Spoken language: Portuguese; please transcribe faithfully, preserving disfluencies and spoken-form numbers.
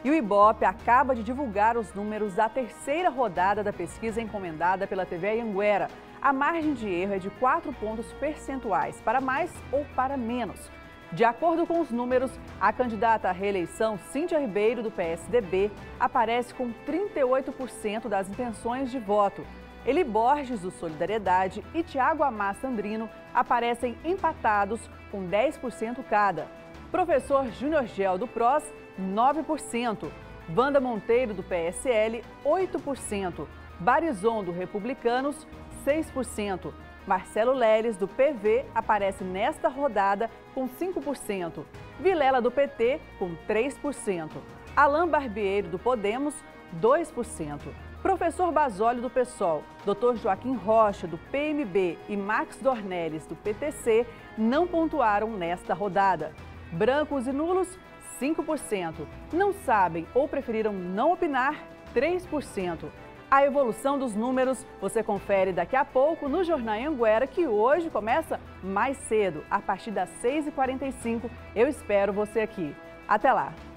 E o Ibope acaba de divulgar os números da terceira rodada da pesquisa encomendada pela T V Anhanguera. A margem de erro é de quatro pontos percentuais, para mais ou para menos. De acordo com os números, a candidata à reeleição, Cíntia Ribeiro, do P S D B, aparece com trinta e oito por cento das intenções de voto. Eli Borges, do Solidariedade, e Tiago Amassa Andrino aparecem empatados com dez por cento cada. Professor Júnior Gel, do P R O S, nove por cento. Wanda Monteiro, do P S L, oito por cento. Barizon, do Republicanos, seis por cento. Marcelo Leles, do P V, aparece nesta rodada com cinco por cento. Vilela, do P T, com três por cento. Alain Barbieiro, do Podemos, dois por cento. Professor Basólio, do PSOL, doutor Joaquim Rocha, do P M B e Max Dornelles, do P T C, não pontuaram nesta rodada. Brancos e nulos, cinco por cento. Não sabem ou preferiram não opinar, três por cento. A evolução dos números você confere daqui a pouco no Jornal Anhanguera, que hoje começa mais cedo, a partir das seis e quarenta e cinco. Eu espero você aqui. Até lá!